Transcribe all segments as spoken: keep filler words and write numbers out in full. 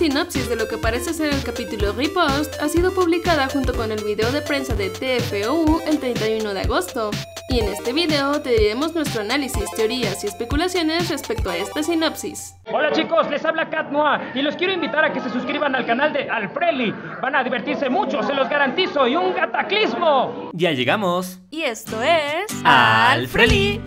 sinopsis de lo que parece ser el capítulo Riposte ha sido publicada junto con el video de prensa de T F O U el treinta y uno de agosto, y en este video te diremos nuestro análisis, teorías y especulaciones respecto a esta sinopsis. Hola chicos, les habla Cat Noir y los quiero invitar a que se suscriban al canal de Alfreli. Van a divertirse mucho, se los garantizo, y un cataclismo. Ya llegamos. Y esto es... Alfreli.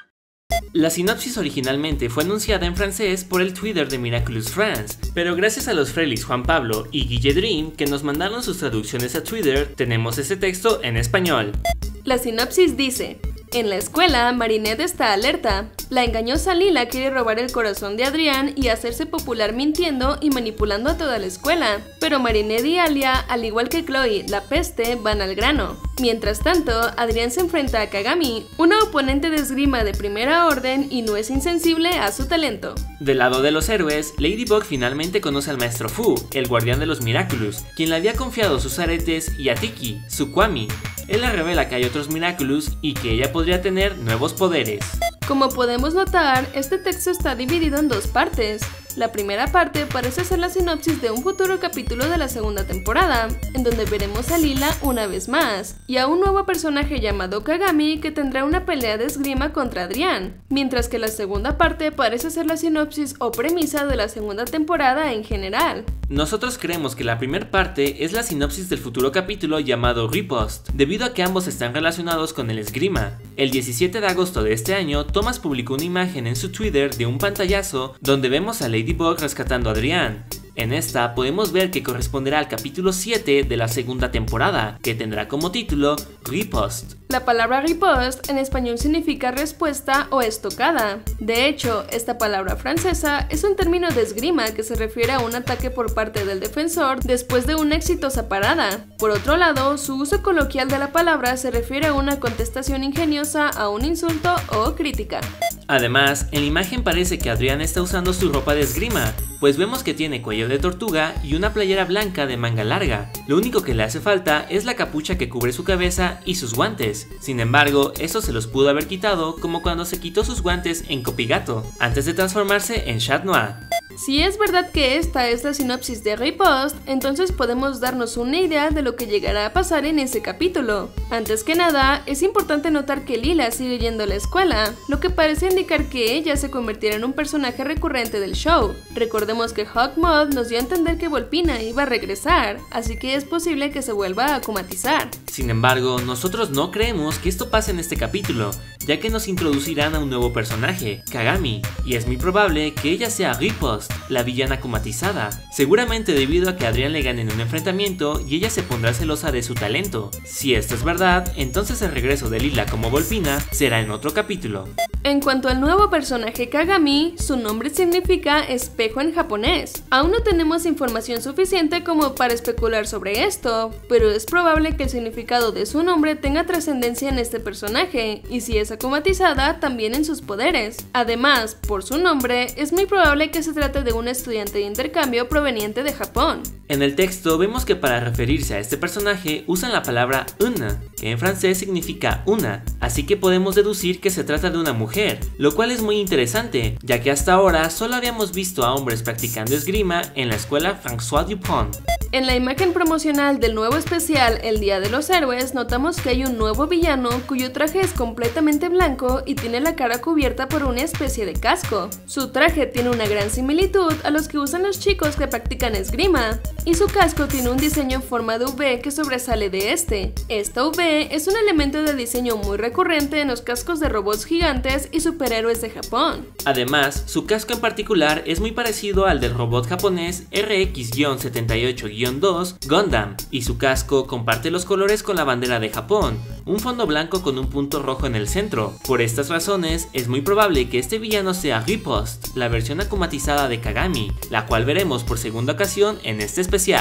La sinopsis originalmente fue anunciada en francés por el Twitter de Miraculous France, pero gracias a los Frelis Juan Pablo y Guille Dream que nos mandaron sus traducciones a Twitter, tenemos ese texto en español. La sinopsis dice: en la escuela, Marinette está alerta. La engañosa Lila quiere robar el corazón de Adrián y hacerse popular mintiendo y manipulando a toda la escuela. Pero Marinette y Alia, al igual que Chloe, la peste, van al grano. Mientras tanto, Adrián se enfrenta a Kagami, una oponente de esgrima de primera orden y no es insensible a su talento. Del lado de los héroes, Ladybug finalmente conoce al maestro Fu, el guardián de los Miraculous, quien le había confiado sus aretes, y a Tiki, su Kwami. Él le revela que hay otros Miraculous y que ella podría tener nuevos poderes. Como podemos notar, este texto está dividido en dos partes. La primera parte parece ser la sinopsis de un futuro capítulo de la segunda temporada, en donde veremos a Lila una vez más, y a un nuevo personaje llamado Kagami que tendrá una pelea de esgrima contra Adrián, mientras que la segunda parte parece ser la sinopsis o premisa de la segunda temporada en general. Nosotros creemos que la primera parte es la sinopsis del futuro capítulo llamado Riposte, debido a que ambos están relacionados con el esgrima. El diecisiete de agosto de este año, Thomas publicó una imagen en su Twitter de un pantallazo donde vemos a Ladybug rescatando a Adrián. En esta podemos ver que corresponderá al capítulo siete de la segunda temporada, que tendrá como título Riposte. La palabra riposte en español significa respuesta o estocada. De hecho, esta palabra francesa es un término de esgrima que se refiere a un ataque por parte del defensor después de una exitosa parada. Por otro lado, su uso coloquial de la palabra se refiere a una contestación ingeniosa a un insulto o crítica. Además, en la imagen parece que Adrián está usando su ropa de esgrima, pues vemos que tiene cuello de tortuga y una playera blanca de manga larga. Lo único que le hace falta es la capucha que cubre su cabeza y sus guantes. Sin embargo, eso se los pudo haber quitado como cuando se quitó sus guantes en Copigato, antes de transformarse en Chat Noir. Si es verdad que esta es la sinopsis de Riposte, entonces podemos darnos una idea de lo que llegará a pasar en ese capítulo. Antes que nada, es importante notar que Lila sigue yendo a la escuela, lo que parece indicar que ella se convertirá en un personaje recurrente del show. Recordemos que Hawkmoth nos dio a entender que Volpina iba a regresar, así que es posible que se vuelva a akumatizar. Sin embargo, nosotros no creemos que esto pase en este capítulo, ya que nos introducirán a un nuevo personaje, Kagami, y es muy probable que ella sea Riposte, la villana akumatizada, seguramente debido a que Adrián le gane en un enfrentamiento y ella se pondrá celosa de su talento. Si esto es verdad, entonces el regreso de Lila como Volpina será en otro capítulo. En cuanto al nuevo personaje Kagami, su nombre significa espejo en japonés. Aún no tenemos información suficiente como para especular sobre esto, pero es probable que el significado de su nombre tenga trascendencia en este personaje, y si es akumatizada, también en sus poderes. Además, por su nombre, es muy probable que se trate de un estudiante de intercambio proveniente de Japón. En el texto vemos que para referirse a este personaje usan la palabra una, que en francés significa una, así que podemos deducir que se trata de una mujer, lo cual es muy interesante, ya que hasta ahora solo habíamos visto a hombres practicando esgrima en la escuela François Dupont. En la imagen promocional del nuevo especial El Día de los Héroes, notamos que hay un nuevo villano cuyo traje es completamente blanco y tiene la cara cubierta por una especie de casco. Su traje tiene una gran similitud a los que usan los chicos que practican esgrima, y su casco tiene un diseño en forma de V que sobresale de este. Esta V es un elemento de diseño muy recurrente en los cascos de robots gigantes y superhéroes de Japón. Además, su casco en particular es muy parecido al del robot japonés R X setenta y ocho dos Gundam, y su casco comparte los colores con la bandera de Japón, un fondo blanco con un punto rojo en el centro. Por estas razones, es muy probable que este villano sea Riposte, la versión akumatizada de Kagami, la cual veremos por segunda ocasión en este especial.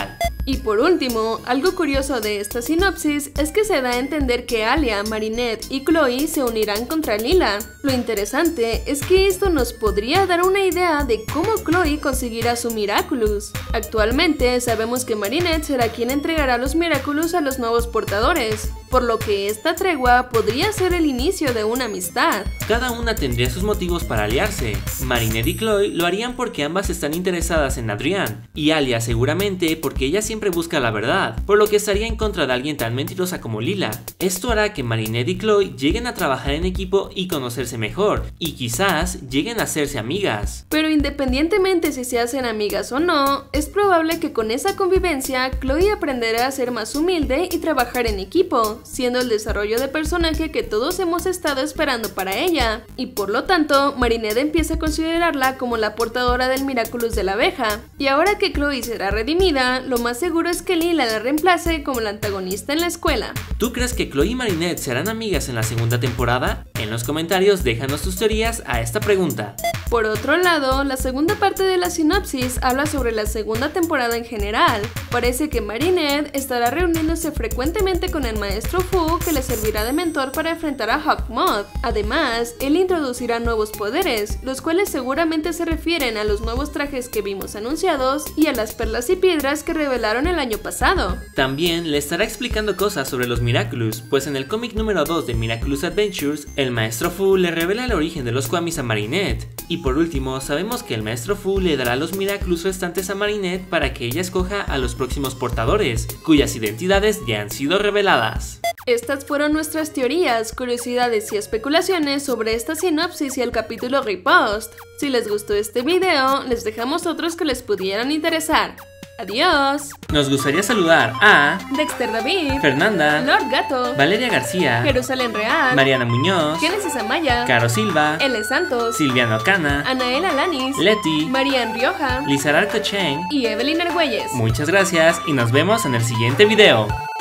Y por último, algo curioso de esta sinopsis es que se da a entender que Alia, Marinette y Chloe se unirán contra Lila. Lo interesante es que esto nos podría dar una idea de cómo Chloe conseguirá su Miraculous. Actualmente sabemos que Marinette será quien entregará los Miraculous a los nuevos portadores, por lo que esta tregua podría ser el inicio de una amistad. Cada una tendría sus motivos para aliarse. Marinette y Chloe lo harían porque ambas están interesadas en Adrián, y Alia seguramente porque ella siempre busca la verdad, por lo que estaría en contra de alguien tan mentirosa como Lila. Esto hará que Marinette y Chloe lleguen a trabajar en equipo y conocerse mejor, y quizás lleguen a hacerse amigas. Pero independientemente si se hacen amigas o no, es probable que con esa convivencia Chloe aprenderá a ser más humilde y trabajar en equipo, siendo el desarrollo de personaje que todos hemos estado esperando para ella, y por lo tanto Marinette empieza a considerarla como la portadora del Miraculous de la abeja. Y ahora que Chloe será redimida, lo más seguro es que Lila la reemplace como la antagonista en la escuela. ¿Tú crees que Chloe y Marinette serán amigas en la segunda temporada? En los comentarios déjanos tus teorías a esta pregunta. Por otro lado, la segunda parte de la sinopsis habla sobre la segunda temporada en general. Parece que Marinette estará reuniéndose frecuentemente con el maestro Fu, que le servirá de mentor para enfrentar a Hawkmoth. Además, él introducirá nuevos poderes, los cuales seguramente se refieren a los nuevos trajes que vimos anunciados y a las perlas y piedras que revelaron el año pasado. También le estará explicando cosas sobre los Miraculous, pues en el cómic número dos de Miraculous Adventures, el maestro Fu le revela el origen de los Kwamis a Marinette. Y por último, sabemos que el maestro Fu le dará los Miraculous restantes a Marinette para que ella escoja a los próximos portadores, cuyas identidades ya han sido reveladas. Estas fueron nuestras teorías, curiosidades y especulaciones sobre esta sinopsis y el capítulo Repost. Si les gustó este video, les dejamos otros que les pudieran interesar. ¡Adiós! Nos gustaría saludar a Dexter David, Fernanda, Lord Gato, Valeria García, Jerusalén Real, Mariana Muñoz, Génesis Amaya, Caro Silva, L. Santos, Silviano Cana, Anael Alanis, Leti, Marian Rioja Lizararco Chen y Evelyn Argüelles. Muchas gracias y nos vemos en el siguiente video.